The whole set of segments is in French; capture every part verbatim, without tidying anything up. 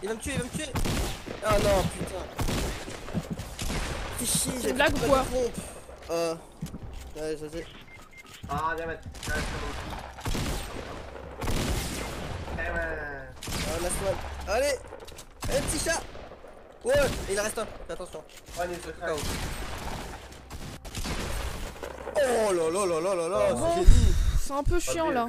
Il va me tuer, il va me tuer. Ah non, putain. Fais chier, c'est une blague ou quoi? Euh... Ouais, ça c'est... Ah, viens mettre. Eh ouais. Ah, last one. Allez. Allez, petit chat. Ouais, il en reste un. Fais attention. Ouais, il se traque. Oh là là là là là là, Bon, c'est génie. c'est un peu chiant là.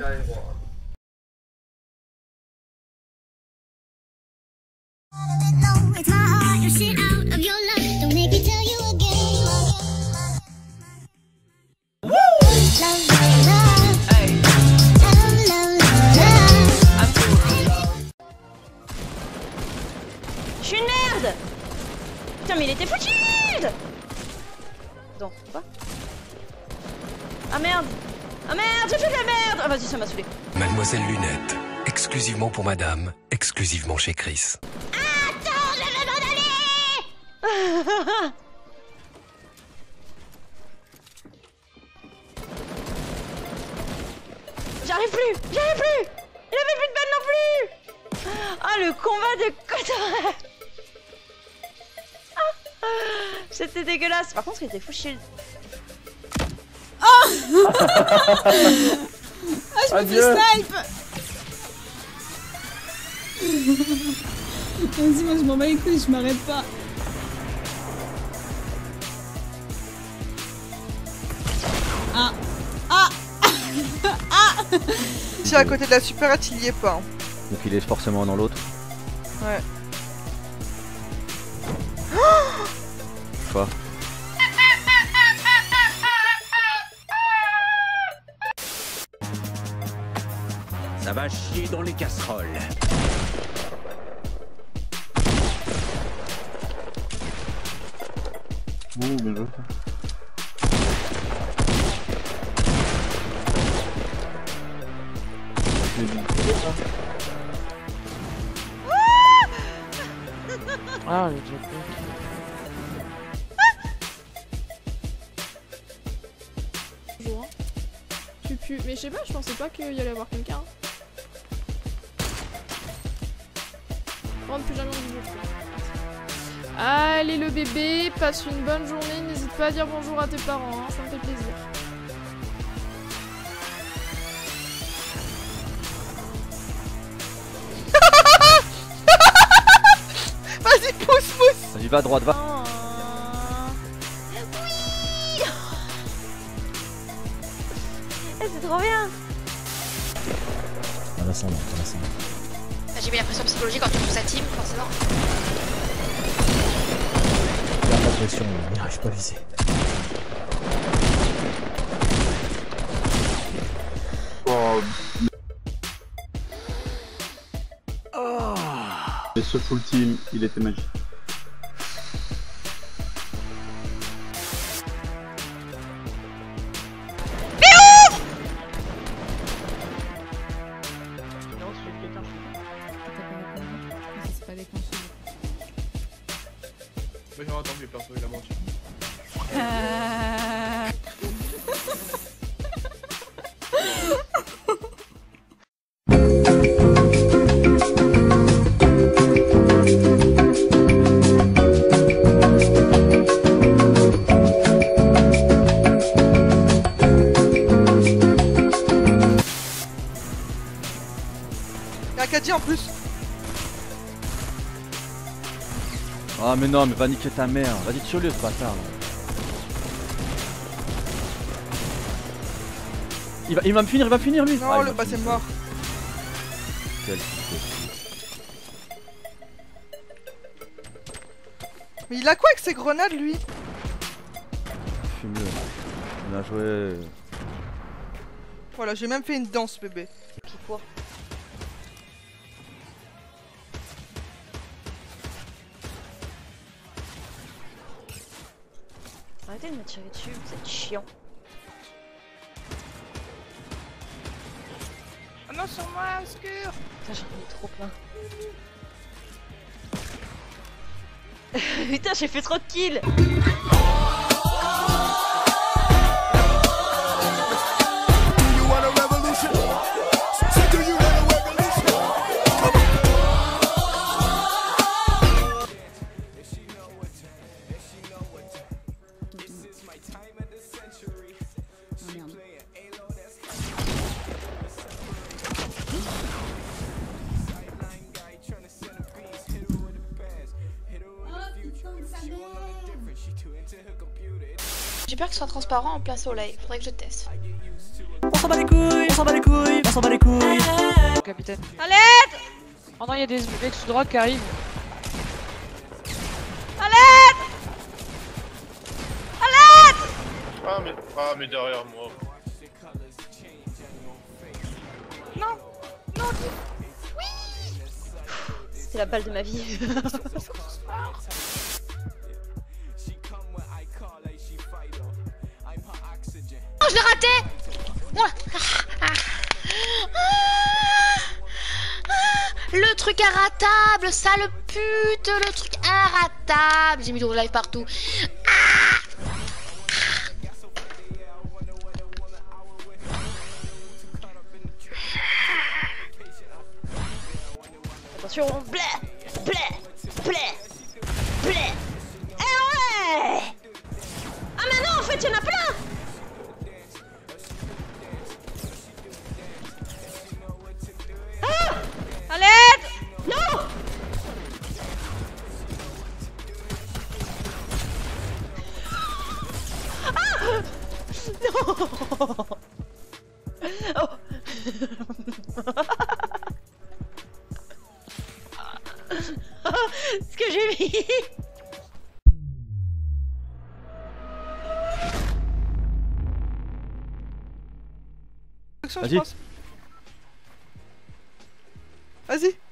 Je suis une merde. Putain mais il était foutu. Non, quoi? Ah merde. Ah merde, j'ai fait de la merde. Ah vas-y, ça m'a saoulé. Mademoiselle Lunette, exclusivement pour madame, exclusivement chez Chris. Attends, je vais m'en aller. J'arrive plus, j'arrive plus. Il avait plus de balles non plus. Ah le combat de Coton. Ah, c'était dégueulasse. Par contre il était full shield. Oh ah je me fais snipe. Vas-y moi je m'en bats les couilles, je m'arrête pas. Ah ah ah. Si à côté de la supérette il y est pas. Hein. Donc il est forcément dans l'autre. Ouais. Quoi? Ça va chier dans les casseroles. Ouh, bien joué. Ah, il est déjà Bonjour. Je suis plus. Mais je sais pas, je pensais pas qu'il y allait avoir quelqu'un. On rentre plus jamais en vidéo. Allez le bébé, passe une bonne journée. N'hésite pas à dire bonjour à tes parents, hein, ça me fait plaisir. Vas-y, pousse, pousse. Vas-y, va à droite, va. Oh. Oui. Eh, c'est trop bien. Dans l'ascendant, dans l'ascendant. J'ai mis la pression psychologique quand tu joues sa team, forcément. Garde la pression, on n'y arrive pas à viser. Oh. Oh. Et ce full team, il était magique. Mais j'ai entendu perso, il a menti. Euh... Y'a un Kadji en plus. Ah mais non, mais va niquer ta mère. Vas-y, tue-le ce bâtard là. Il va, il va me finir, il va me finir lui. Non, ah, le bas c'est mort. Quel fils. Mais il a quoi avec ses grenades lui? Fume-le. Bien joué. Voilà, j'ai même fait une danse bébé. Qui court. Arrêtez de me tirer dessus, vous êtes chiant. Oh non, sur moi, obscur. Putain, j'en ai trop plein. Putain, j'ai fait trop de kills. j'ai peur que ce soit transparent en plein soleil. Faudrait que je teste. On s'en bat les couilles, on s'en bat les couilles, on s'en bat les couilles. Capitaine. À l'aide! Oh non, il y a des mecs sous drogue qui arrivent. À l'aide! À l'aide! Ah mais, ah mais derrière moi. Non! Non! Oui! C'est la balle de ma vie. Oh, je l'ai raté! Ouah. Ah. Le truc inratable, sale pute, le truc inratable. J'ai mis le live partout. Ah. Attention, blé, blé, blé, blé. Eh ouais! Ah mais non, en fait, il y en a plein! Ah! À l'aide! Non! Ah! Non! Oh! Ce que j'ai mis. Vas-y. Vas-y.